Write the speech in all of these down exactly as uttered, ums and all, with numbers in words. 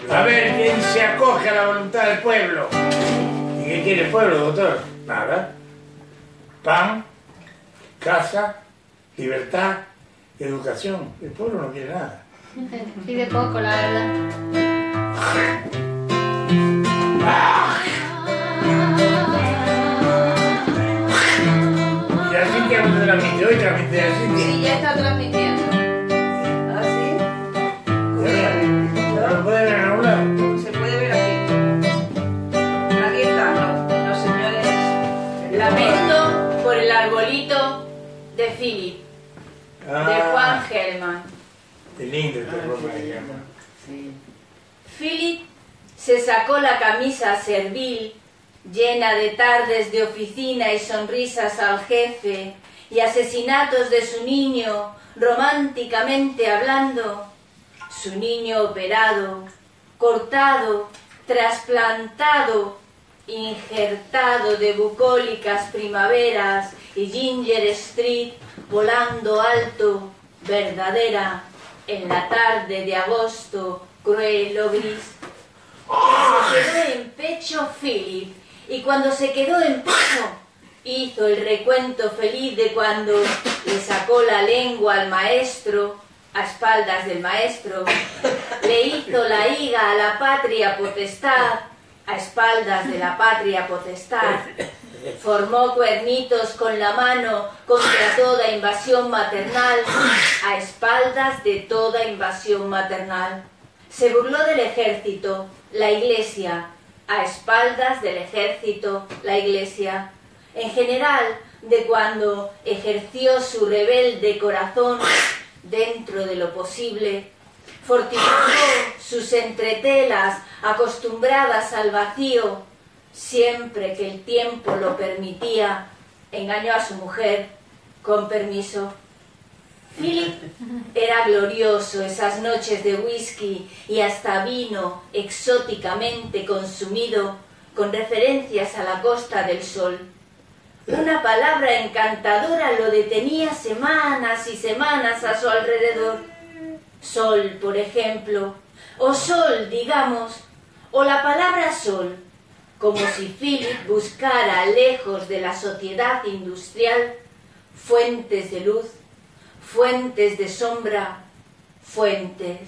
A ver, ¿quién se acoge a la voluntad del pueblo? ¿Y qué quiere el pueblo, doctor? Nada. Pan, casa, libertad, educación. El pueblo no quiere nada. Pide poco, la verdad. ¿Y así que vamos a transmitir hoy? ¿Transmite así? Sí, ya está transmitiendo. ¿Ah, sí? ¿No lo puede ver en algún lado? Se puede ver aquí. Aquí están los, los señores. Lamento por el arbolito de Philip, Ah, de Juan Gelman. qué lindo este programa de llama. Sí. Philip se sacó la camisa servil, llena de tardes de oficina y sonrisas al jefe, y asesinatos de su niño, románticamente hablando. Su niño operado, cortado, trasplantado, injertado de bucólicas primaveras y Ginger Street volando alto, verdadera, en la tarde de agosto, cruel o gris. Se quedó en pecho Philip, y cuando se quedó en pecho, hizo el recuento feliz de cuando le sacó la lengua al maestro, a espaldas del maestro, le hizo la higa a la patria potestad, a espaldas de la patria potestad, formó cuernitos con la mano contra toda invasión maternal, a espaldas de toda invasión maternal. Se burló del ejército, la iglesia, a espaldas del ejército, la iglesia. En general, de cuando ejerció su rebelde corazón dentro de lo posible, fortificó sus entretelas acostumbradas al vacío, siempre que el tiempo lo permitía, engañó a su mujer, con permiso. Philip era glorioso esas noches de whisky y hasta vino exóticamente consumido con referencias a la Costa del Sol. Una palabra encantadora lo detenía semanas y semanas a su alrededor. Sol, por ejemplo, o sol, digamos, o la palabra sol, como si Philip buscara lejos de la sociedad industrial fuentes de luz, fuentes de sombra, fuentes.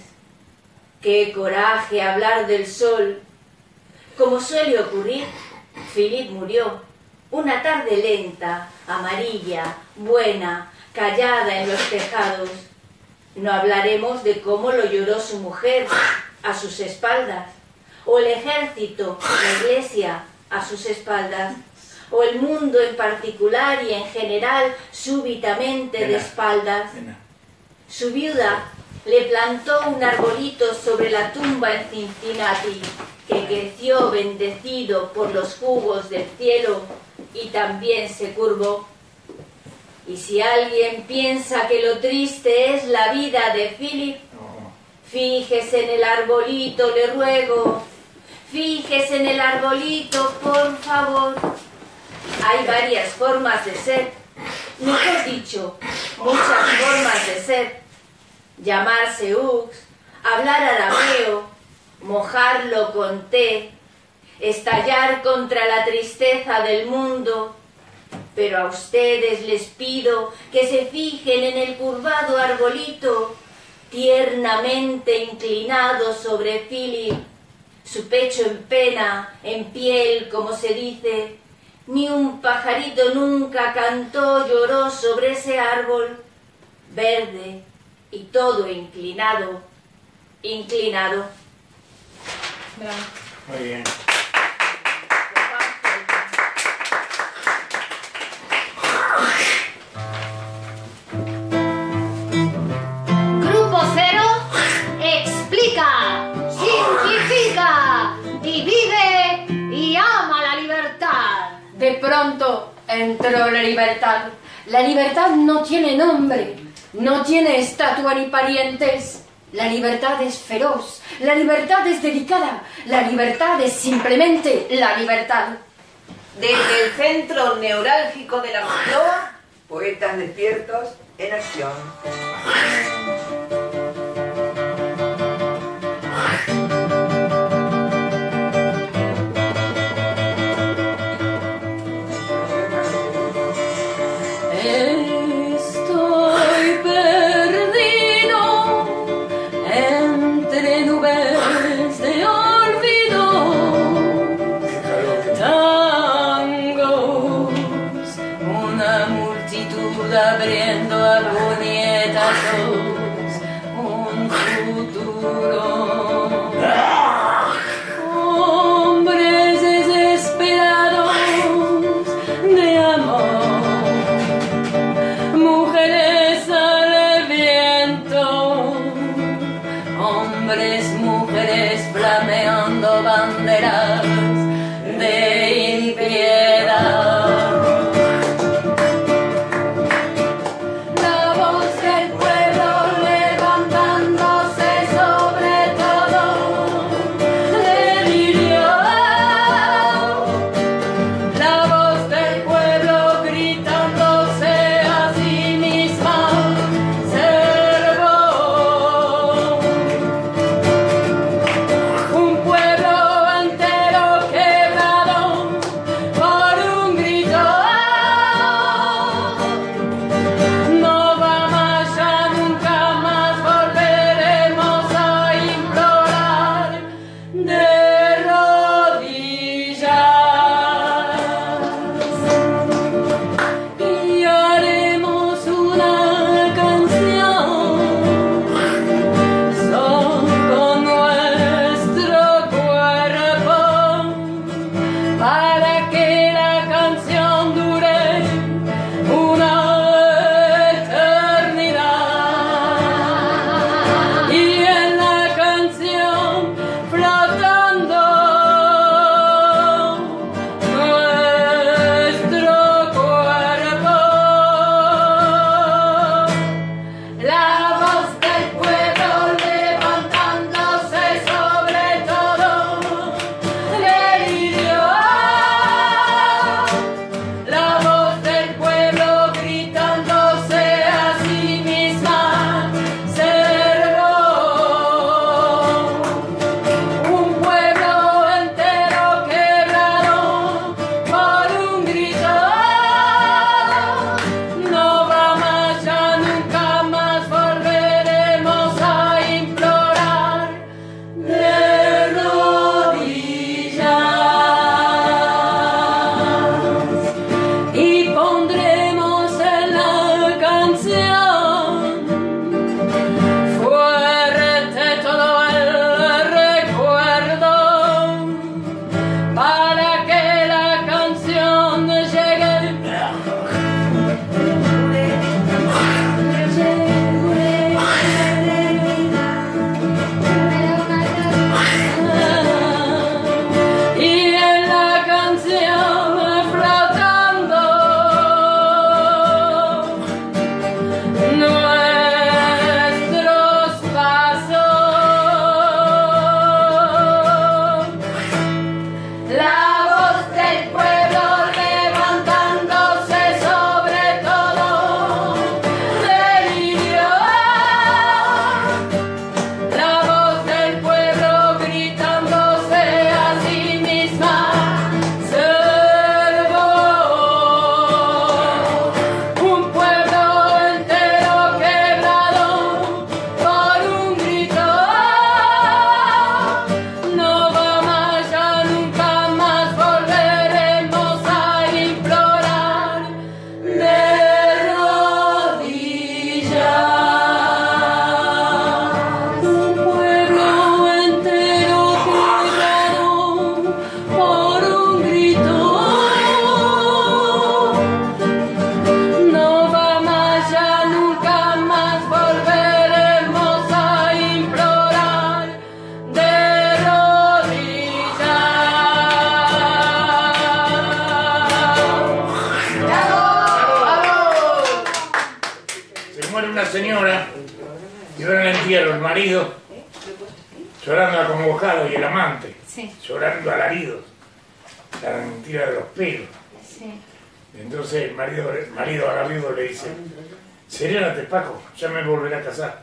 ¡Qué coraje hablar del sol! Como suele ocurrir, Philip murió. Una tarde lenta, amarilla, buena, callada en los tejados. No hablaremos de cómo lo lloró su mujer a sus espaldas, o el ejército, la iglesia, a sus espaldas, o el mundo en particular y en general súbitamente de espaldas. Su viuda le plantó un arbolito sobre la tumba en Cincinnati, que creció bendecido por los jugos del cielo y también se curvó. Y si alguien piensa que lo triste es la vida de Philip, fíjese en el arbolito, le ruego, fíjese en el arbolito, por favor. Hay varias formas de ser, mejor dicho, muchas formas de ser. Llamarse Ux, hablar arameo, mojarlo con té, estallar contra la tristeza del mundo. Pero a ustedes les pido que se fijen en el curvado arbolito, tiernamente inclinado sobre Philip, su pecho en pena, en piel, como se dice. Ni un pajarito nunca cantó, lloró sobre ese árbol, verde y todo inclinado, inclinado. Bravo. Muy bien. Grupo Cero explica, simplifica, divide y ama la libertad. De pronto entró la libertad. La libertad no tiene nombre, no tiene estatua ni parientes. La libertad es feroz, la libertad es delicada, la libertad es simplemente la libertad. Desde el centro neurálgico de la Moncloa, Poetas despiertos en acción. cuatro nietazos, un futuro. Hombres desesperados de amor, mujeres al viento, hombres, mujeres flameando banderas de impiedad. Señora, y ven el entierro, el marido llorando acongojado y el amante Sí. llorando alaridos, la mentira de los pelos. Sí. Entonces el marido, el marido agarrido le dice: serénate, Paco, ya me volveré a casar.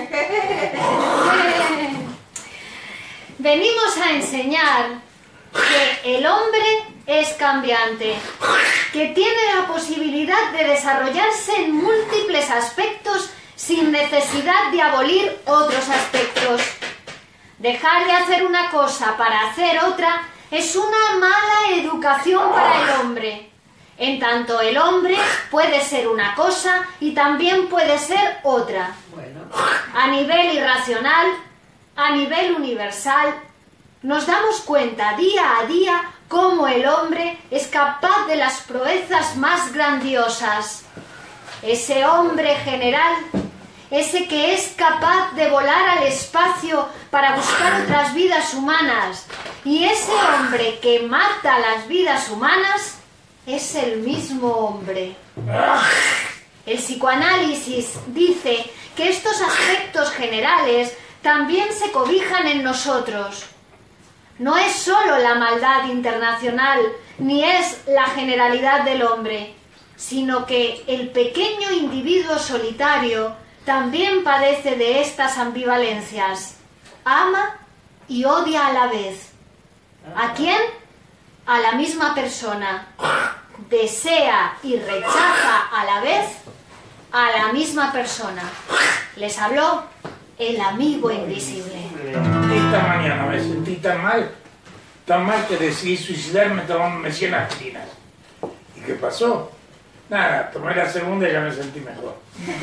Venimos a enseñar que el hombre es cambiante, que tiene la posibilidad de desarrollarse en múltiples aspectos sin necesidad de abolir otros aspectos. Dejar de hacer una cosa para hacer otra es una mala educación para el hombre. En tanto el hombre puede ser una cosa y también puede ser otra. Bueno, A nivel irracional, a nivel universal, nos damos cuenta día a día cómo el hombre es capaz de las proezas más grandiosas. Ese hombre general, ese que es capaz de volar al espacio para buscar otras vidas humanas, y ese hombre que mata las vidas humanas, es el mismo hombre. El psicoanálisis dice que estos aspectos generales también se cobijan en nosotros. No es solo la maldad internacional, ni es la generalidad del hombre, sino que el pequeño individuo solitario también padece de estas ambivalencias. Ama y odia a la vez. ¿A quién? A la misma persona. Desea y rechaza a la vez a la misma persona. Les habló el amigo invisible. Esta mañana me sentí tan mal, tan mal que decidí suicidarme tomándome cien aspirinas. ¿Y qué pasó? Nada, tomé la segunda y ya me sentí mejor.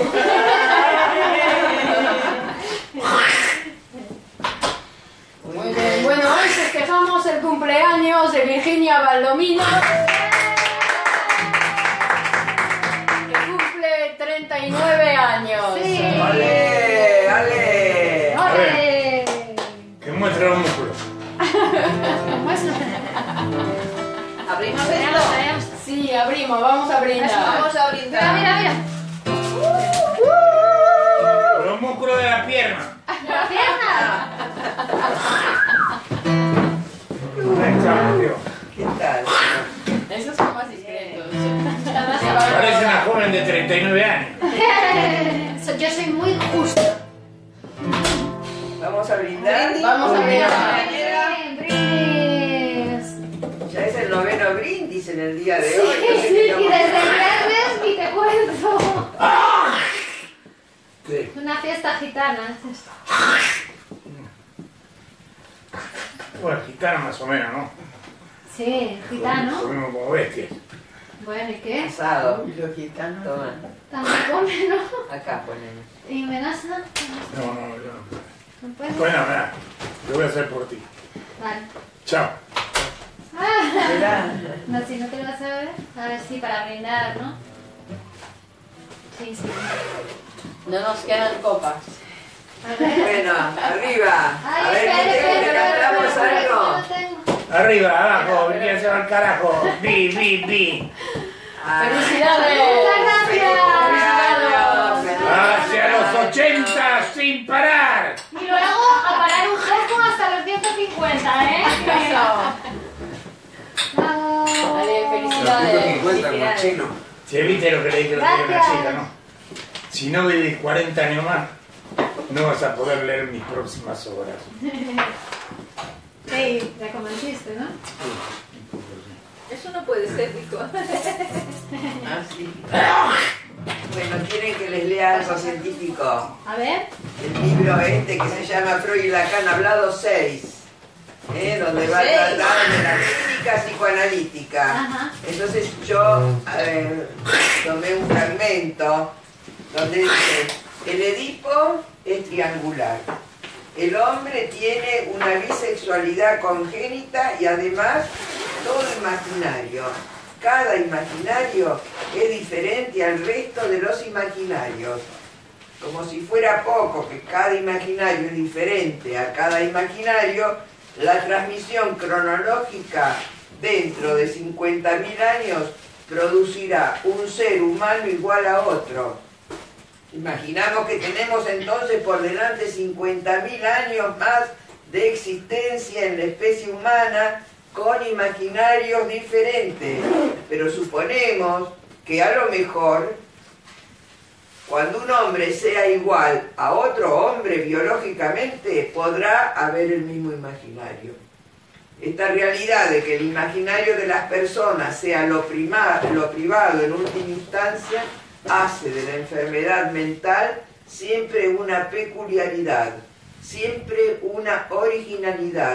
Muy bien, bueno, hoy festejamos el cumpleaños de Virginia Baldomino, que cumple treinta y nueve años. Sí. ¡Ale! ¡Ale! A ver, ¡Ole! que muestre los músculos. ¿Abrimos Veamos, esto? veamos. Sí, abrimos, vamos a brindar. Vamos a Mira, brindar. mira, mira. Los músculos de la pierna. La pierna. Ay, chao, tío. ¿Qué tal? Esos son más discretos. Parece una joven de treinta y nueve años. So- Yo soy muy justa. ¿Vamos a brindar? Vamos a brindar. Bien, brindis. Ya es el noveno brindis en el día de Sí, hoy. no sé sí, qué y vamos a desde el hacer. viernes ni te cuento. Sí. Una fiesta gitana. Bueno, gitana más o menos, ¿no? Sí, gitano. Comemos como bestias. Bueno, ¿y qué? Asado. Y los gitanos. Toma, También come, ¿no? acá ponemos. ¿Y amenaza? No, no, yo no puedo. ¿No puedes? Bueno, mira, lo voy a hacer por ti. Vale. Chao. Ah, Mirá. no, si no te lo vas a ver. A ver, sí, para brindar, ¿no? Sí, sí. No nos quedan copas. A ver. Bueno, arriba. Ay, A ver, espera, ¿viste espera, que espera, cantamos espera, espera, algo? no tengo. Arriba, abajo, Virginia se va al carajo. Bi, bi, bi. Ah, ¡Felicidades! Muchas ¡Felicidades! gracias. Hacia los ochenta sin parar. Y luego a parar un poco hasta los ciento cincuenta, ¿eh? Bravo. Dale, felicidades. Felicidades. Che, viste lo que le dije el otro día a una Gracias. chica, ¿no? Si no vivís cuarenta años más, no vas a poder leer mis próximas obras. Sí, ya convenciste, ¿no? Eso no puede ser, dijo. Ah, sí. Bueno, ¿quieren que les lea algo científico? A ver. El libro este que se llama Freud y Lacan hablado seis, ¿eh? Donde va a Seis. tratar de la técnica psicoanalítica. Ajá. Entonces yo eh, tomé un fragmento donde dice, el Edipo es triangular. El hombre tiene una bisexualidad congénita y además todo imaginario. Cada imaginario es diferente al resto de los imaginarios. Como si fuera poco que cada imaginario es diferente a cada imaginario, la transmisión cronológica dentro de cincuenta mil años producirá un ser humano igual a otro. Imaginamos que tenemos entonces por delante cincuenta mil años más de existencia en la especie humana con imaginarios diferentes, pero suponemos que a lo mejor cuando un hombre sea igual a otro hombre biológicamente podrá haber el mismo imaginario. Esta realidad de que el imaginario de las personas sea lo, prima, lo privado en última instancia hace de la enfermedad mental siempre una peculiaridad, siempre una originalidad,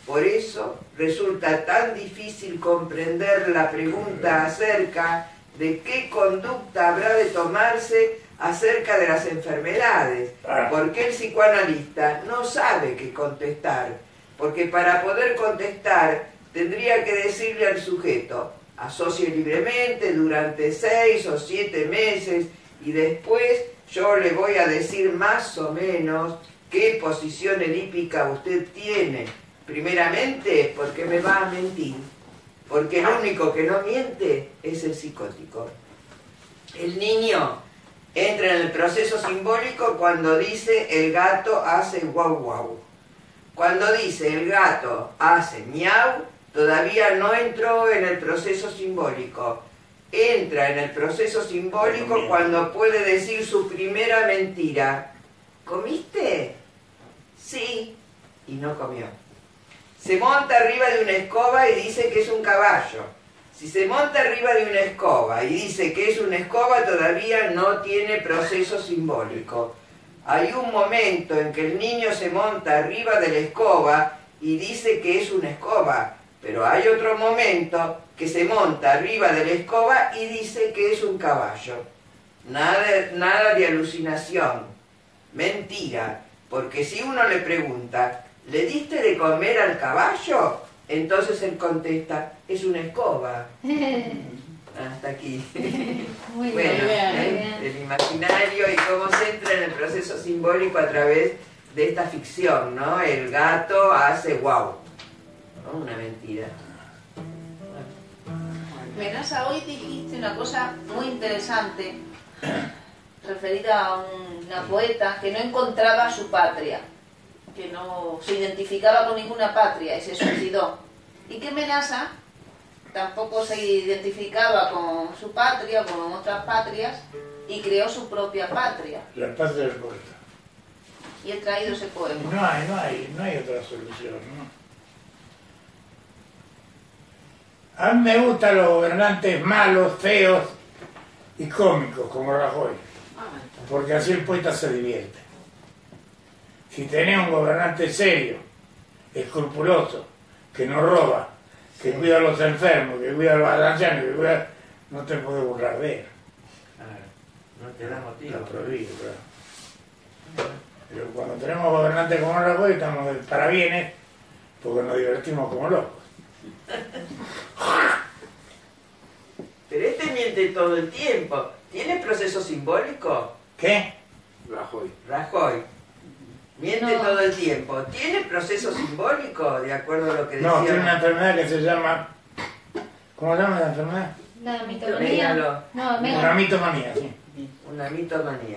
Por eso resulta tan difícil comprender la pregunta acerca de qué conducta habrá de tomarse acerca de las enfermedades, porque el psicoanalista no sabe qué contestar, porque para poder contestar tendría que decirle al sujeto, asocie libremente durante seis o siete meses y después yo le voy a decir más o menos qué posición elíptica usted tiene. Primeramente, porque me va a mentir, porque el único que no miente es el psicótico. El niño entra en el proceso simbólico cuando dice el gato hace guau guau. Cuando dice el gato hace miau, todavía no entró en el proceso simbólico. Entra en el proceso simbólico cuando puede decir su primera mentira. ¿Comiste? Sí. Y no comió. Se monta arriba de una escoba y dice que es un caballo. Si se monta arriba de una escoba y dice que es una escoba, todavía no tiene proceso simbólico. Hay un momento en que el niño se monta arriba de la escoba y dice que es una escoba, pero hay otro momento que se monta arriba de la escoba y dice que es un caballo. Nada, nada de alucinación, mentira, porque si uno le pregunta, ¿le diste de comer al caballo? Entonces él contesta, es una escoba. Hasta aquí. Muy Bueno, bien, muy ¿eh? bien. El imaginario y cómo se entra en el proceso simbólico a través de esta ficción, ¿no? El gato hace guau, ¿no? Una mentira. Menasa, hoy dijiste una cosa muy interesante referida a un- una poeta que no encontraba su patria, que no se identificaba con ninguna patria y se suicidó. Y que Menasa tampoco se identificaba con su patria o con otras patrias y creó su propia patria. La patria del poeta. Y he traído ese poema. No hay, no hay, no hay otra solución, ¿no? A mí me gustan los gobernantes malos, feos y cómicos, como Rajoy, porque así el poeta se divierte. Si tenés un gobernante serio, escrupuloso, que no roba, que cuida a los enfermos, que cuida a los ancianos, que cuida... no te puedes burlar de él. No te da motivo. Está prohibido, claro. Pero cuando tenemos gobernantes como Rajoy, estamos de parabienes, porque nos divertimos como locos. Pero este miente todo el tiempo. ¿Tiene proceso simbólico? ¿Qué? Rajoy. Rajoy. Miente No. todo el tiempo. ¿Tiene proceso simbólico? De acuerdo a lo que decía. No, tiene una enfermedad que se llama... ¿Cómo se llama la enfermedad? La Mégalo. mitomanía. No, Una mega. mitomanía, sí. Una mitomanía.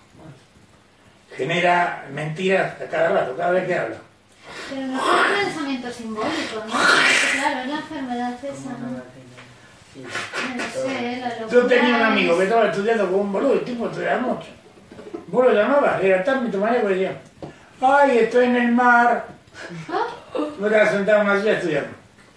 Genera mentiras a cada rato, cada vez que habla. Pero no es un pensamiento simbólico, ¿no? Porque, claro, es la enfermedad esa, ¿no? No sé, la locura. Yo tenía un amigo que es- estaba estudiando con un boludo, el tipo estudiaba mucho. Vos lo llamabas, era tan mitomanía que decía, ay, estoy en el mar. ¿Ah? Vos estabas sentado en una silla estudiando.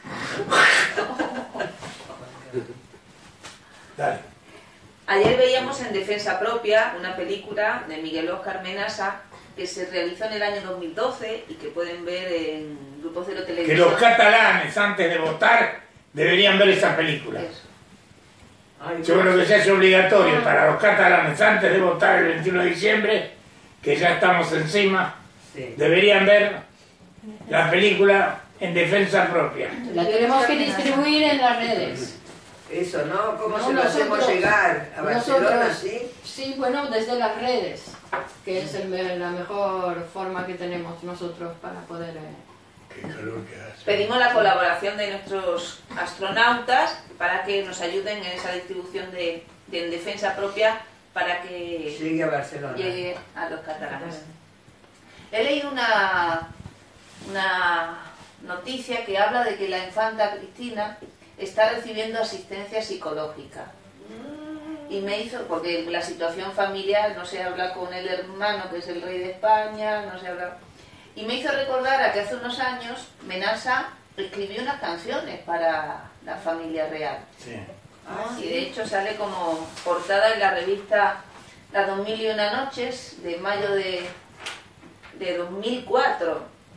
Dale. Ayer veíamos en Defensa Propia una película de Miguel Óscar Menasa que se realizó en el año dos mil doce y que pueden ver en Grupo Cero Que Televisión. los catalanes, antes de votar, deberían ver esa película. Eso. Ay, Yo creo que se hace obligatorio para los catalanes, antes de votar el veintiuno de diciembre, que ya estamos encima, sí. deberían ver la película en defensa propia. La tenemos que distribuir en las redes. Eso, ¿no? ¿Cómo No, se lo hacemos nosotros- llegar? ¿A Barcelona, nosotros- sí? Sí, bueno, desde las redes, que es el me- la mejor forma que tenemos nosotros para poder... eh, Qué calor que hace. Pedimos la colaboración de nuestros astronautas para que nos ayuden en esa distribución de, de en Defensa Propia para que Llegue a Barcelona. llegue a los catalanes. He leído una, una noticia que habla de que la infanta Cristina está recibiendo asistencia psicológica. Y me hizo, porque la situación familiar, no se habla con el hermano que es el rey de España, no se habla... Y me hizo recordar a que hace unos años Menasa escribió unas canciones para la familia real. Sí. Ah, Y de hecho sale como portada en la revista Las dos mil y una noches de mayo de, de dos mil cuatro.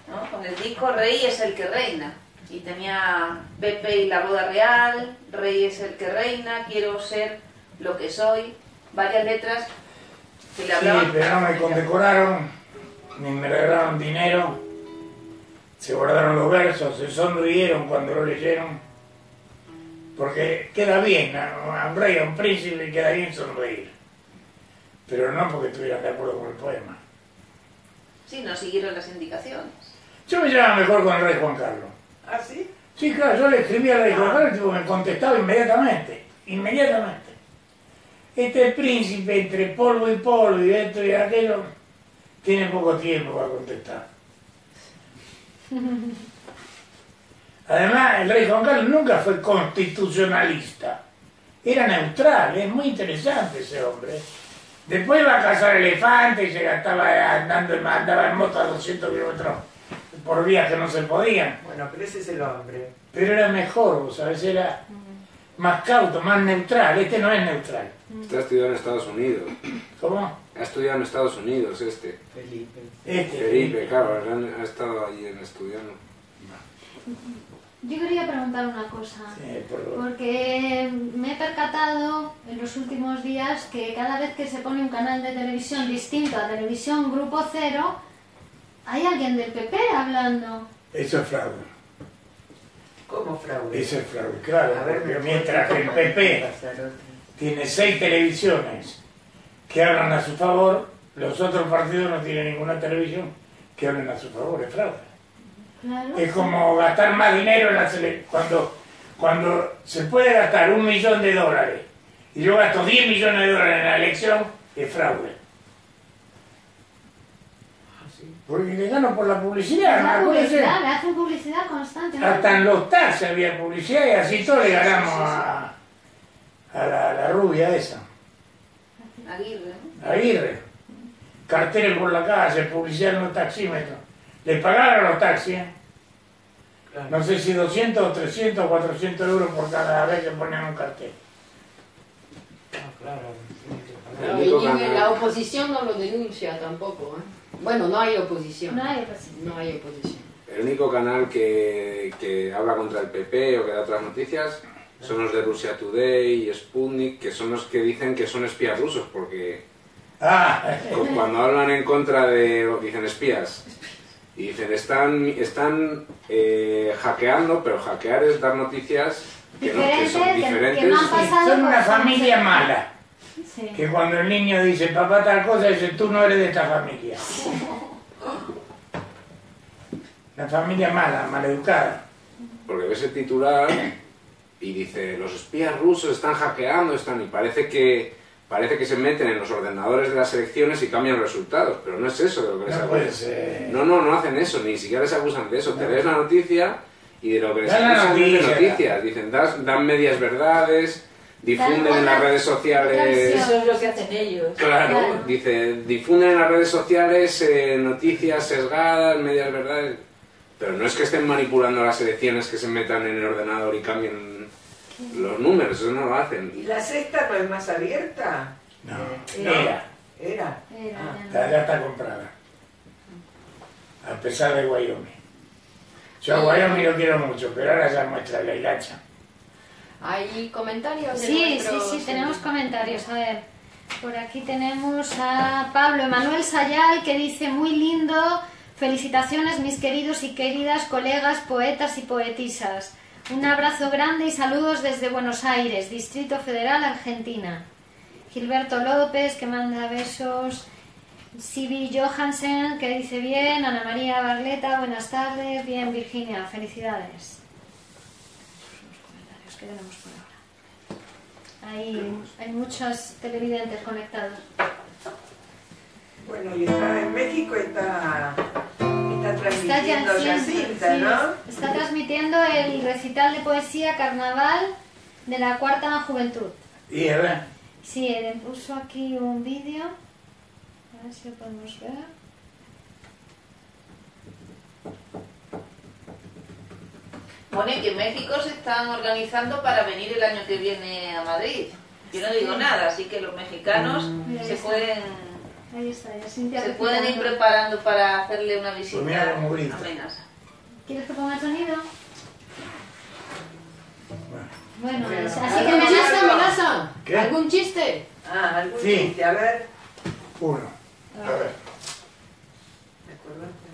¿no? Con el disco Rey es el que reina. Y tenía Pepe y la boda real, Rey es el que reina, quiero ser lo que soy, varias letras que le hablaban. Sí, pero no me condecoraron, ni me regalaron dinero, se guardaron los versos, se sonrieron cuando lo leyeron, porque queda bien, a un rey, a un príncipe queda bien sonreír, pero no porque estuvieran de acuerdo con el poema. Sí, no siguieron las indicaciones. Yo me llevaba mejor con el rey Juan Carlos. ¿Ah, sí? Sí, claro, yo le escribí al rey Juan Carlos y el tipo me contestaba inmediatamente, inmediatamente. Este príncipe entre polvo y polvo y esto y aquello tiene poco tiempo para contestar. Además, el rey Juan Carlos nunca fue constitucionalista, era neutral, es muy interesante ese hombre. Después iba a cazar elefantes y se gastaba andando, andaba en moto a doscientos kilómetros por vías que no se podían. Bueno, pero ese es el hombre. Pero era mejor, vos sabés, era más cauto, más neutral. Este no es neutral. Este ha estudiado en Estados Unidos. ¿Cómo? Ha estudiado en Estados Unidos este. Felipe. Este. Felipe, claro, ha estado allí en estudiando. Yo quería preguntar una cosa, Sí, por lo- porque me he percatado en los últimos días que cada vez que se pone un canal de televisión distinto a Televisión Grupo Cero, hay alguien del P P hablando. Eso es fraude. ¿Cómo fraude? Eso es fraude, claro. A ver, Porque ¿me mientras que el puede P P pasar? tiene seis televisiones que hablan a su favor, los otros partidos no tienen ninguna televisión que hablen a su favor. Es fraude. Claro. Es como gastar más dinero en la selección. Cuando, cuando se puede gastar un millón de dólares y yo gasto diez millones de dólares en la elección, es fraude. Porque le gano por la publicidad, La ¿no? Puede ser. publicidad, le hacen publicidad constante, ¿no? Hasta en los taxis había publicidad y así todo le ganamos a, a la, la rubia esa, Aguirre, ¿no? a Aguirre. Carteles por la calle, publicidad en los taxímetros. Le pagaron a los taxis, ¿eh? Claro. No sé si doscientos, trescientos, cuatrocientos euros por cada vez que ponían un cartel. Ah, claro. El No, único y canal- la oposición no lo denuncia tampoco, ¿eh? Bueno, no hay oposición. No hay oposición. No hay oposición. El único canal que, que habla contra el P P o que da otras noticias son los de Russia Today y Sputnik, que son los que dicen que son espías rusos, porque Ah, cu- cuando hablan en contra de, dicen espías, y dicen están, están eh, hackeando, pero hackear es dar noticias que, no, que son Diferentes, que- que diferentes. no han pasado son una por- familia mala. Sí. Que cuando el niño dice papá tal cosa, dice tú no eres de esta familia. La familia mala, maleducada. Porque ves el titular y dice los espías rusos están hackeando, están y parece que parece que se meten en los ordenadores de las elecciones y cambian los resultados, pero no es eso de lo que les No puede acusan. ser. No, no, no hacen eso, ni siquiera les acusan de eso. Te No. lees la noticia y de lo que les Dan la acusan es de noticia. noticias. Dicen, das- dan medias verdades, difunden Dan en las otra- redes sociales. otra Eso es lo que hacen ellos. Claro, Claro. dice, difunden en las redes sociales eh, noticias sesgadas, medias verdades, pero no es que estén manipulando las elecciones, que se metan en el ordenador y cambien los números, eso no lo hacen. ¿Y la cesta no es más abierta? No, No. era. ¿Era? Era, Ah. ya. Ya, ya está comprada. A pesar de Wyoming. Yo a Wyoming lo quiero mucho, pero ahora ya muestra la hilacha. ¿Hay comentarios? de Sí, sí, nuestros- sí, tenemos comentarios. A ver, por aquí tenemos a Pablo Emanuel Sayal que dice muy lindo. Felicitaciones mis queridos y queridas colegas poetas y poetisas. Un abrazo grande y saludos desde Buenos Aires, Distrito Federal, Argentina. Gilberto López que manda besos. Sibi Johansen que dice bien. Ana María Barleta, buenas tardes. Bien, Virginia, felicidades. Los comentarios que tenemos por ahora. Hay, hay muchos televidentes conectados. Bueno, y está en México, está, está Está transmitiendo ya Jacinta, sí, ¿no? está transmitiendo el recital de poesía Carnaval de la Cuarta Juventud. Y a ver, Sí, él puso aquí un vídeo. A ver si lo podemos ver. Pone que México se están organizando para venir el año que viene a Madrid. Yo no digo Sí. nada, así que los mexicanos Mira, se está. pueden Ahí está, ya Cintia. Se pueden ir preparando para hacerle una Pues mira visita cómo grita. amenaza. ¿Quieres que ponga el sonido? Bueno. Bueno, es- así que ¿Algún chiste, amenaza. amenaza? ¿Qué? ¿Algún chiste? Ah, algún Sí. chiste, a ver. Uno. A ver. ¿Me acordaste?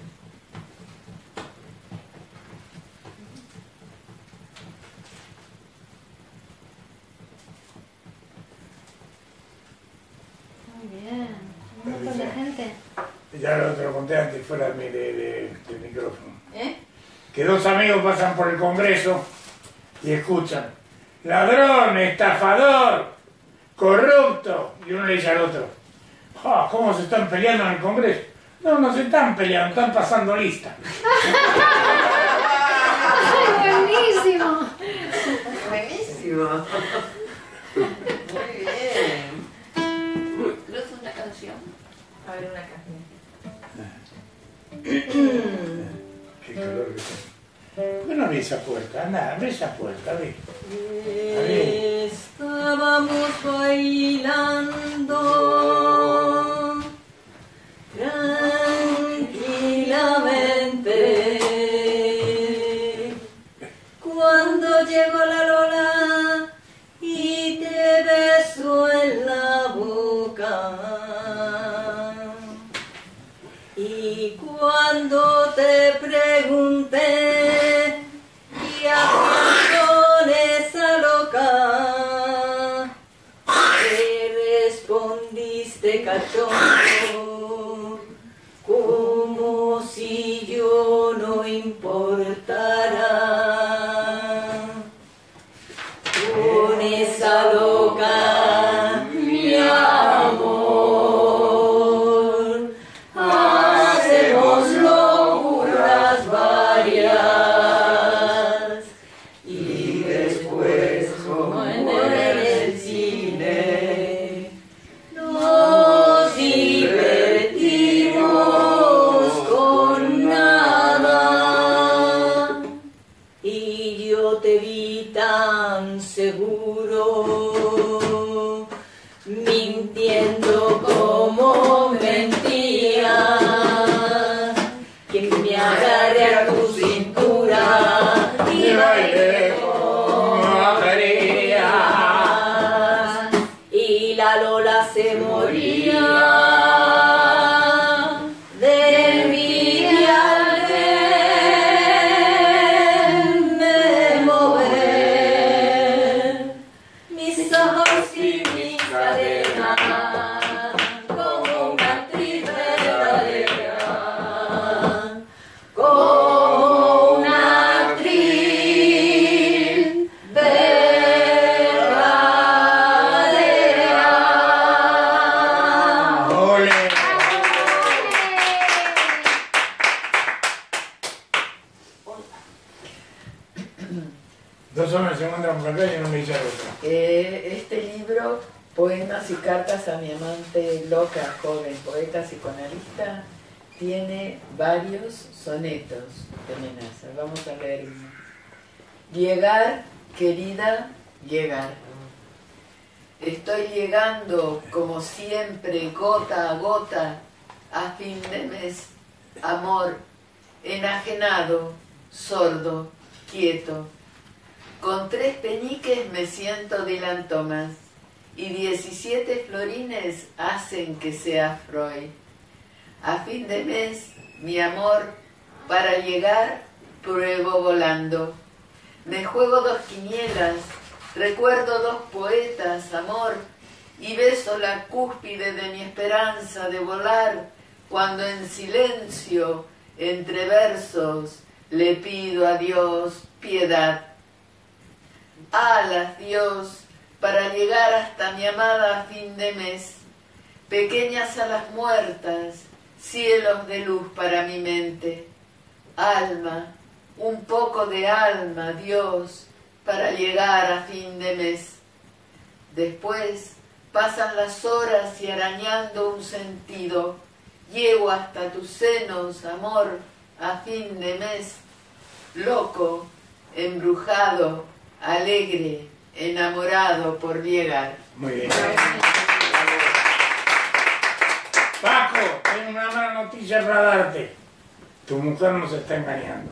Muy bien, un montón de gente. Ya lo, te lo conté antes fuera de, mi- de, de- del micrófono. ¿Eh? Que dos amigos pasan por el Congreso y escuchan: ladrón, estafador, corrupto. Y uno le dice al otro: "Ah, ¿cómo se están peleando en el Congreso?". No, no se están peleando, están pasando lista. ¡Ay, buenísimo! Buenísimo. Muy bien. Luz, una canción. A ver, una canción. Qué calor que tengo. ¿Por qué no abrí esa puerta? Anda, abre esa puerta, abre. Abre. Estábamos bailando tranquilamente cuando llegó la Lola y te besó en la boca. Y cuando te pregunté y a quién esa loca, te respondiste cachondo, como si yo no importara. Con esa loca, mi amor, hacemos locuras varias y después, como en el cine, nos divertimos con nada. Y yo te vi tan seguro, mintiendo como mentías, que me agarré a tu cintura y bailé como querías. Y la Lola se moría de envidia al verme mover mis ojos y mis cadenas como una actriz verdadera, como una actriz verdadera. ¡Ole! Dos hombres se encuentran por acá y uno me dice al otro: Eh, este libro, Poemas y cartas a mi amante loca, joven, poeta psicoanalista, tiene varios sonetos de amenaza. Vamos a leer uno. Llegar, querida, llegar. Estoy llegando, como siempre, gota a gota, a fin de mes. Amor, enajenado, sordo, quieto. Con tres peniques me siento Dylan Thomas y diecisiete florines hacen que sea Freud. A fin de mes, mi amor, para llegar, pruebo volando. Me juego dos quinielas, recuerdo dos poetas, amor, y beso la cúspide de mi esperanza de volar, cuando en silencio, entre versos, le pido a Dios piedad. Alas, Dios, para llegar hasta mi amada a fin de mes. Pequeñas alas muertas, cielos de luz para mi mente. Alma, un poco de alma, Dios, para llegar a fin de mes. Después pasan las horas y arañando un sentido, llego hasta tus senos, amor, a fin de mes. Loco, embrujado, alegre, enamorado por llegar. Muy bien. ¡Vamos! Hijo, tengo una mala noticia para darte. Tu mujer nos está engañando.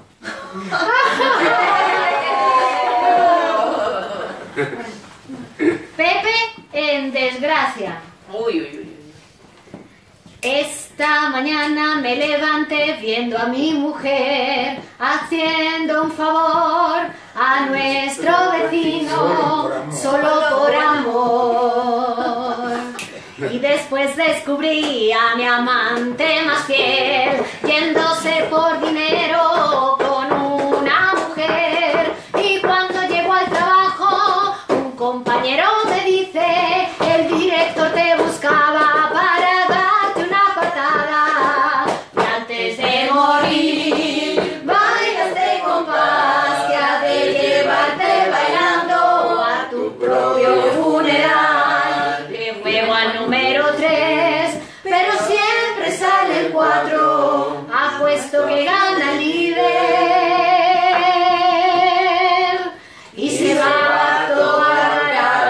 Pepe en desgracia. Uy, uy, uy. Esta mañana me levanté viendo a mi mujer haciendo un favor a nuestro vecino solo por amor. Y después descubrí a mi amante más fiel yéndose por dinero con una mujer. Y cuando llego al trabajo, un compañero me dice: el director te buscaba para darte una patada. Y antes de morir, bailas de compás que ha de llevarte bailando a tu propio funeral. Le juego al número tres, pero siempre sale el cuatro. Apuesto que gana el líder y se va todo al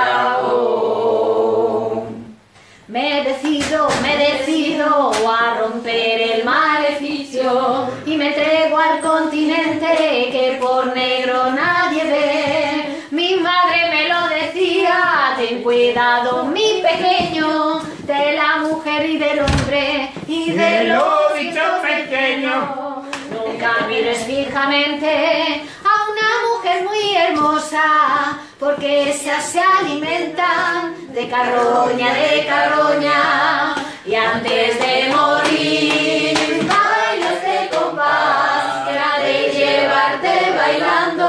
carajo. Me decido, me decido a romper el maleficio y me entrego al continente que por negro nadie ve. Mi madre me lo decía: ten cuidado, mi pequeño, de la mujer y del hombre y de los bichos pequeños. Nunca mires fijamente a una mujer muy hermosa, porque esas se alimentan de carroña, de carroña. Y antes de morir, bailas de compás que ha de llevarte bailando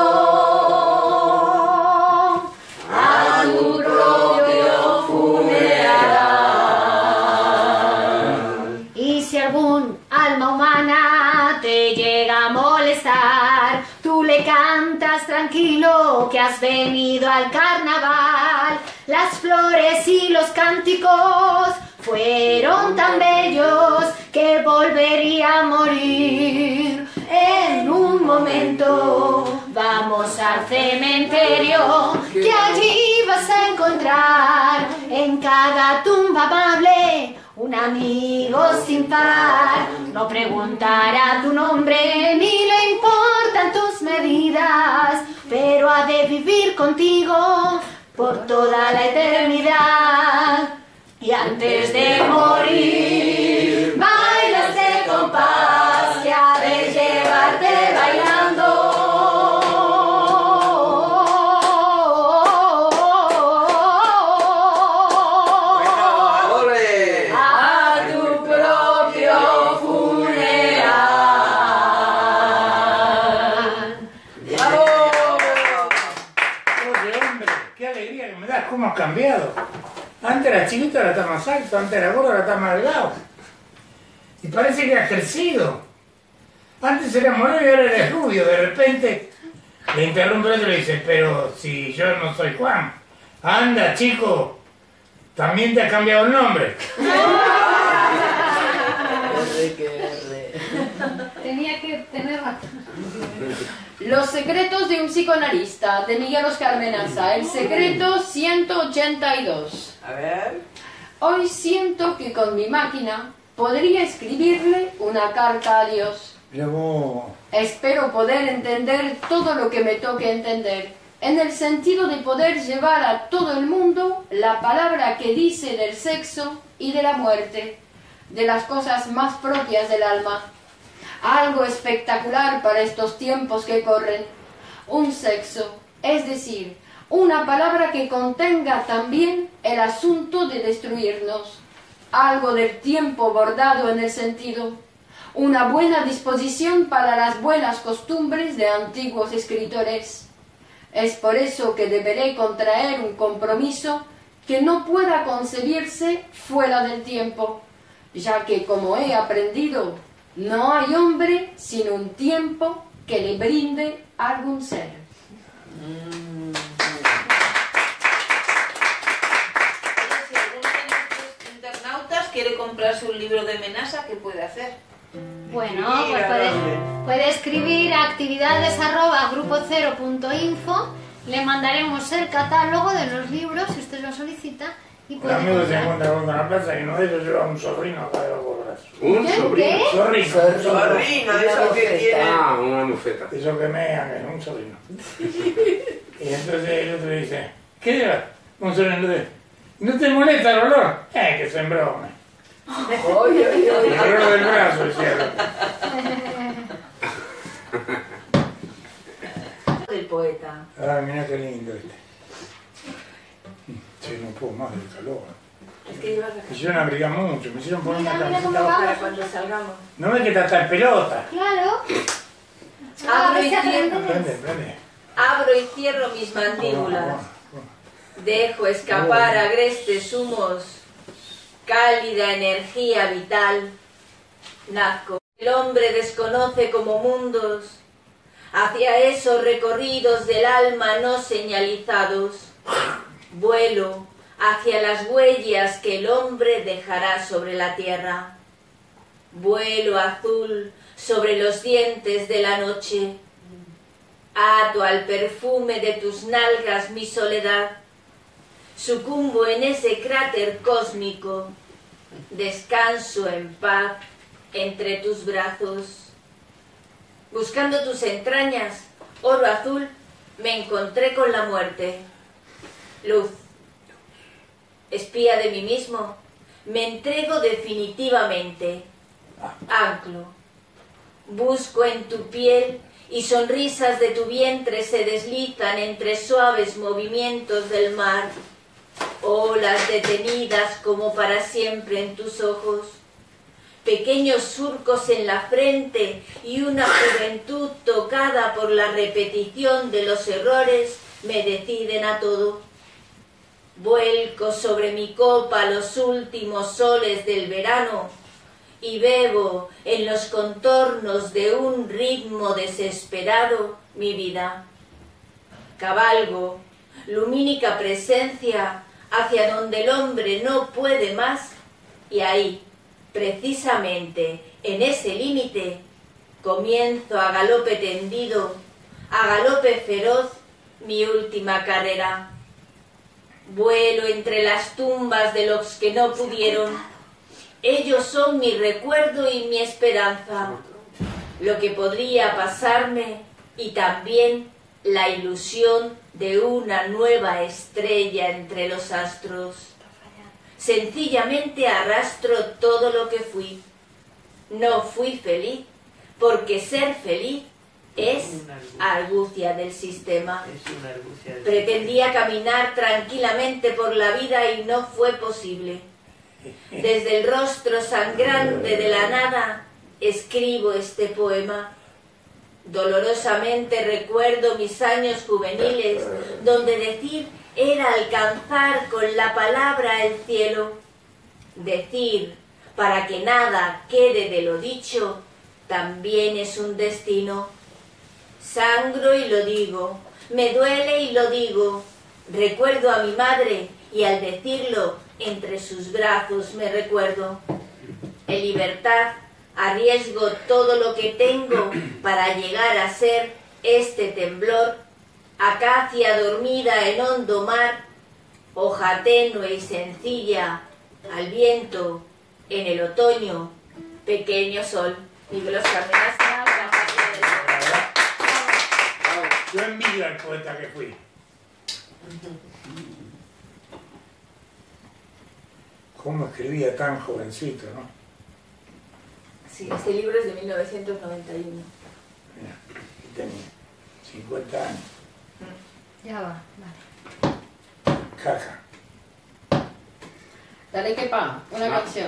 a tu propio funeral. Y si algún alma humana te llega a molestar, tú le cantas tranquilo que has venido al carnaval. Las flores y los cánticos fueron tan bellos que volvería a morir en un momento. Vamos al cementerio, que allí vas a encontrar en cada tumba amable un amigo sin par. No preguntará tu nombre ni le importan tus medidas, pero ha de vivir contigo por toda la eternidad. Y antes de morir, bailas de compás que ha de llevarte bailando a tu propio funeral. Oye, hombre, qué alegría que me das, cómo has cambiado. Antes era chiquito, ahora está más alto, antes era gordo, ahora está más delgado. Y parece que has crecido. Antes era moreno y ahora eres rubio. De repente le interrumpe otro y le dice: pero si yo no soy Juan. Anda, chico, también te has cambiado el nombre. Tenía que tener razón. Los secretos de un psicoanalista, de Miguel Oscar Menaza, el secreto ciento ochenta y dos. A ver. Hoy siento que con mi máquina podría escribirle una carta a Dios. Luego, Espero poder entender todo lo que me toque entender, en el sentido de poder llevar a todo el mundo la palabra que dice del sexo y de la muerte, de las cosas más propias del alma. Algo espectacular para estos tiempos que corren. Un sexo, es decir, una palabra que contenga también el asunto de destruirnos. Algo del tiempo bordado en el sentido. Una buena disposición para las buenas costumbres de antiguos escritores. Es por eso que deberé contraer un compromiso que no pueda concebirse fuera del tiempo, ya que, como he aprendido, no hay hombre sin un tiempo que le brinde algún ser. Si alguno de nuestros internautas quiere comprarse un libro de Menaza, ¿qué puede hacer? Bueno, pues puede, puede escribir a actividades arroba grupo cero punto info. Le mandaremos el catálogo de los libros, si usted lo solicita, Y Un puede amigo se comprar. encuentra con la plaza y uno de ellos lleva un sobrino acá debajo del brazo. Un ¿Qué? sobrino. ¿Qué? Sobrino. Sobrino, Una eso que bofeta. tiene. Ah, una mufeta. Eso que me hagan, un sobrino. Y entonces el otro dice, ¿qué llevas? Un sobrino de, ¿no te molesta el olor? Eh, que sembró, me. Oye, oye, El oye. olor del brazo, decía el otro. Del poeta. Ay, mira qué lindo este. Sí, no puedo más del calor. Es que llevas la Me hicieron abrigar mucho, me hicieron poner Mira, una mira cómo camiseta. va. para cuando salgamos. No ves que está hasta en pelota. Claro. Ah, A ver si pero entiendo. aprendes. Prende, prende. Abro y cierro mis mandíbulas. Dejo escapar agrestes humos, cálida energía vital. Nazco. El hombre desconoce como mundos, hacia esos recorridos del alma no señalizados. Vuelo hacia las huellas que el hombre dejará sobre la tierra. Vuelo azul sobre los dientes de la noche. Ato al perfume de tus nalgas mi soledad. Sucumbo en ese cráter cósmico. Descanso en paz entre tus brazos. Buscando tus entrañas, oro azul, me encontré con la muerte. Luz, espía de mí mismo, me entrego definitivamente. Anclo, busco en tu piel y sonrisas de tu vientre se deslizan entre suaves movimientos del mar. Olas detenidas como para siempre en tus ojos. Pequeños surcos en la frente y una juventud tocada por la repetición de los errores me deciden a todo. Vuelco sobre mi copa los últimos soles del verano y bebo en los contornos de un ritmo desesperado mi vida. Cabalgo, lumínica presencia, hacia donde el hombre no puede más, y ahí, precisamente en ese límite, comienzo a galope tendido, a galope feroz, mi última carrera. Vuelo entre las tumbas de los que no pudieron. Ellos son mi recuerdo y mi esperanza, lo que podría pasarme y también la ilusión de una nueva estrella entre los astros. Sencillamente arrastro todo lo que fui. No fui feliz, porque ser feliz es argucia del sistema. Es una argucia de- Pretendía caminar tranquilamente por la vida y no fue posible. Desde el rostro sangrante de la nada escribo este poema. Dolorosamente recuerdo mis años juveniles, donde decir era alcanzar con la palabra el cielo. Decir, para que nada quede de lo dicho, también es un destino. Sangro y lo digo, me duele y lo digo. Recuerdo a mi madre y al decirlo, entre sus brazos me recuerdo. En libertad arriesgo todo lo que tengo para llegar a ser este temblor, acacia dormida en hondo mar, hoja tenue y sencilla, al viento, en el otoño, pequeño sol. Miguel Oscar Menaza, Gran Patria del Sol. Yo envidio al poeta que fui. ¿Cómo escribía tan jovencito, no? Sí, este libro es de mil novecientos noventa y uno. Mira, aquí tenía cincuenta años. Ya va, vale. Caja. Dale que pa, una canción.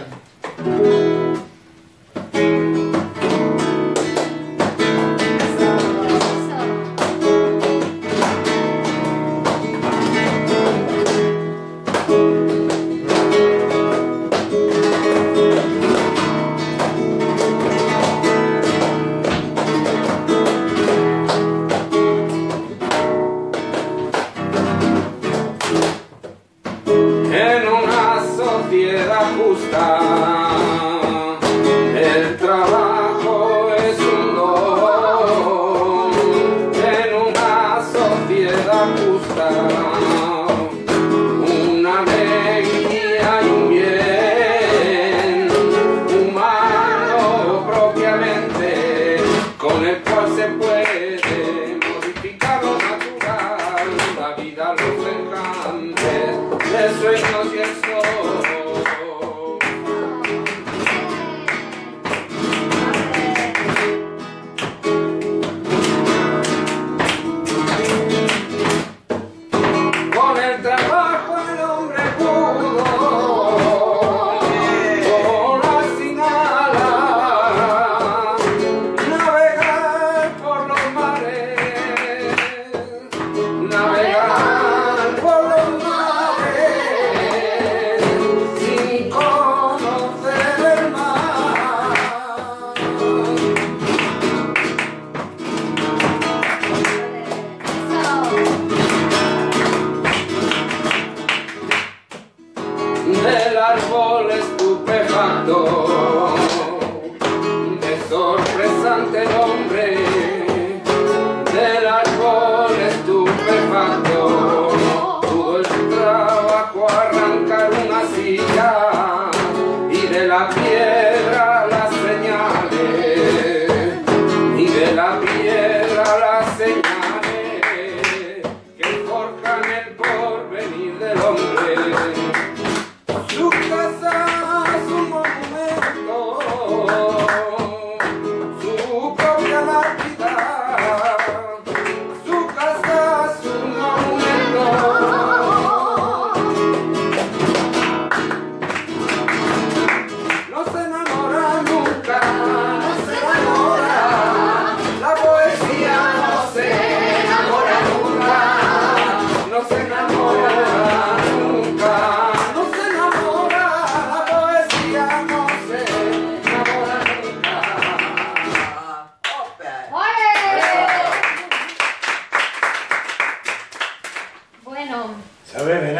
En una sociedad justa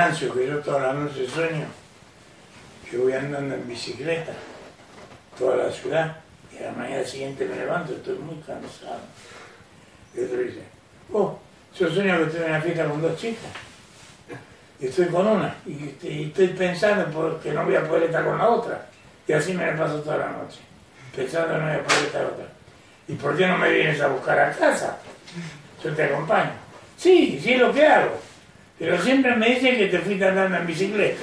cansancio que yo toda la noche sueño, que voy andando en bicicleta toda la ciudad y a la mañana siguiente me levanto y estoy muy cansado. Y otro dice, oh, yo sueño que estoy en una fiesta con dos chicas y estoy con una y, y estoy pensando porque no voy a poder estar con la otra y así me la paso toda la noche pensando que no voy a poder estar otra. ¿Y por qué no me vienes a buscar a casa? Yo te acompaño. Sí, sí es lo que hago. Pero siempre me dicen que te fuiste andando en bicicleta.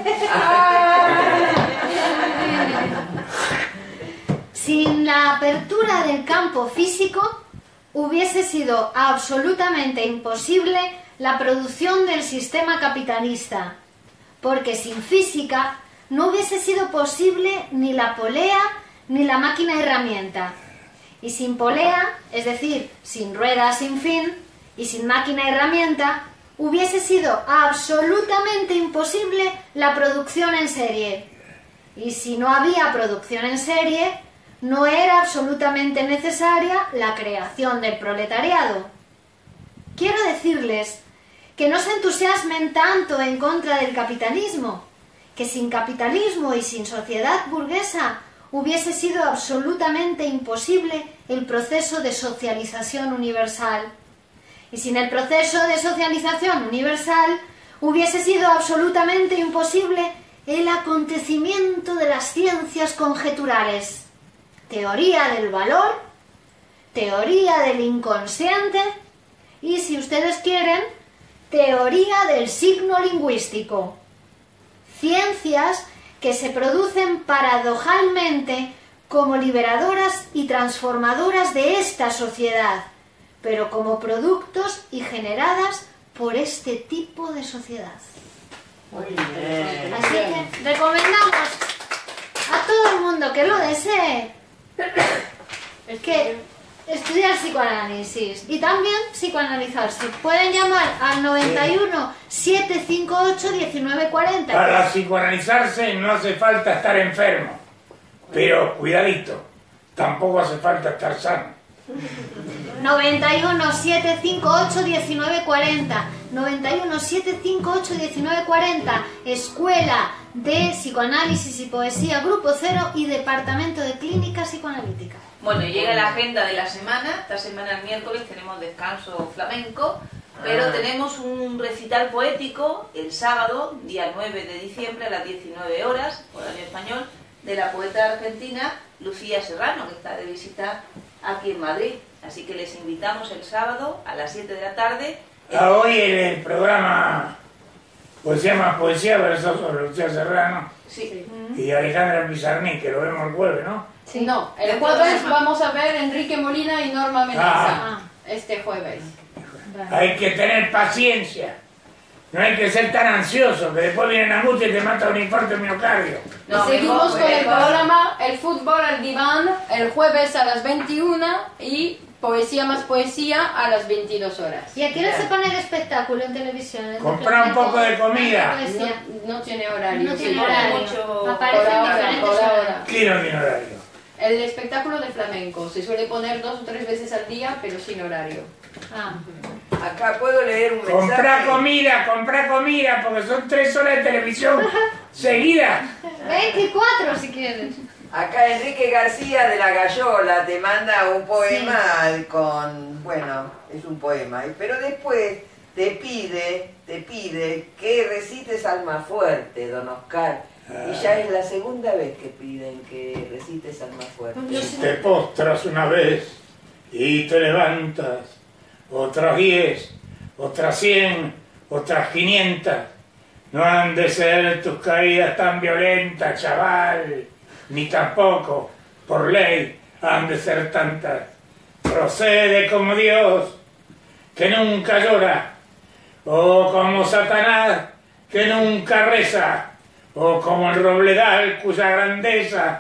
Sin la apertura del campo físico, hubiese sido absolutamente imposible la producción del sistema capitalista, porque sin física no hubiese sido posible ni la polea ni la máquina herramienta. Y sin polea, es decir, sin ruedas sin fin, y sin máquina herramienta, hubiese sido absolutamente imposible la producción en serie. Y si no había producción en serie, no era absolutamente necesaria la creación del proletariado. Quiero decirles que no se entusiasmen tanto en contra del capitalismo, que sin capitalismo y sin sociedad burguesa hubiese sido absolutamente imposible el proceso de socialización universal. Y sin el proceso de socialización universal hubiese sido absolutamente imposible el acontecimiento de las ciencias conjeturales, teoría del valor, teoría del inconsciente y, si ustedes quieren, teoría del signo lingüístico. Ciencias que se producen paradojalmente como liberadoras y transformadoras de esta sociedad, pero como productos y generadas por este tipo de sociedad. Muy bien. Así que recomendamos a todo el mundo que lo desee que estudiar psicoanálisis y también psicoanalizarse. Pueden llamar al noventa y uno, siete cinco ocho, diecinueve cuarenta. Para psicoanalizarse no hace falta estar enfermo, pero cuidadito, tampoco hace falta estar sano. noventa y uno, siete cinco ocho, diecinueve cuarenta. noventa y uno, siete cinco ocho, diecinueve cuarenta. Escuela de Psicoanálisis y Poesía, Grupo Cero y Departamento de Clínica Psicoanalítica. Bueno, llega la agenda de la semana. Esta semana, el miércoles, tenemos descanso flamenco, pero tenemos un recital poético el sábado, día nueve de diciembre, a las diecinueve horas, horario español, de la poeta argentina Lucía Serrano, que está de visita aquí en Madrid. Así que les invitamos el sábado a las siete de la tarde. Ah, hoy en el programa Poesía más Poesía, versos sobre Lucía Serrano Sí. y Alejandra Pizarní, que lo vemos el jueves, ¿no? Sí. No, el jueves vamos a ver Enrique Molina y Norma Mendoza. Ah. Este jueves. Hay que tener paciencia. No hay que ser tan ansioso, que después viene una angustia y te mata un infarto de miocardio. No, Seguimos mejor, con el mejor. programa El Fútbol al Diván el jueves a las veintiuna y Poesía más Poesía a las veintidós horas. ¿Y a qué hora se pone el espectáculo en televisión? ¿En Comprar un poco de comida. Poesía. No, no tiene horario. No tiene sí. horario. mucho- Aparece Por en ahora, diferentes por horas. ahora. ¿Quién no tiene horario? El espectáculo de flamenco se suele poner dos o tres veces al día, pero sin horario. Ah. Acá puedo leer un mensaje. Comprá comida, comprá comida, porque son tres horas de televisión seguidas. veinticuatro si quieres. Acá Enrique García de la Gallola te manda un poema con, bueno, es un poema, pero después te pide, te pide que recites Almafuerte, don Oscar, y ya es la segunda vez que piden que recites Almafuerte. Si te postras una vez y te levantas, otras diez, otras cien, otras quinientas, no han de ser tus caídas tan violentas, chaval, ni tampoco, por ley, han de ser tantas. Procede como Dios, que nunca llora, o como Satanás, que nunca reza, o como el robledal, cuya grandeza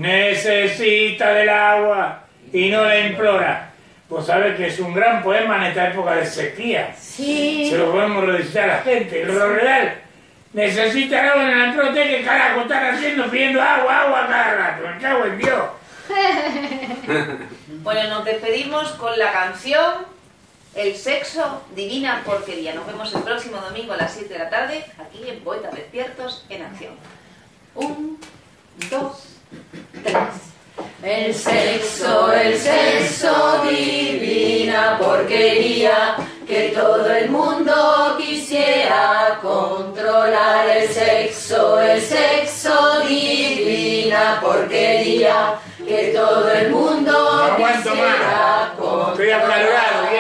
necesita del agua y no la implora. Vos sabés que es un gran poema en esta época de sequía. Sí. Se lo podemos recitar a la gente. El robledal necesita agua en el trote. ¿Qué carajo están haciendo pidiendo agua, agua cada rato? Me cago en Dios. Bueno, nos despedimos con la canción el sexo, divina porquería. Nos vemos el próximo domingo a las siete de la tarde, aquí en Poetas Despiertos en Acción. Un, dos, tres. El sexo, el sexo, divina porquería, que todo el mundo quisiera controlar. El sexo, el sexo, divina porquería, que todo el mundo No aguanto quisiera más. Estoy acalorado.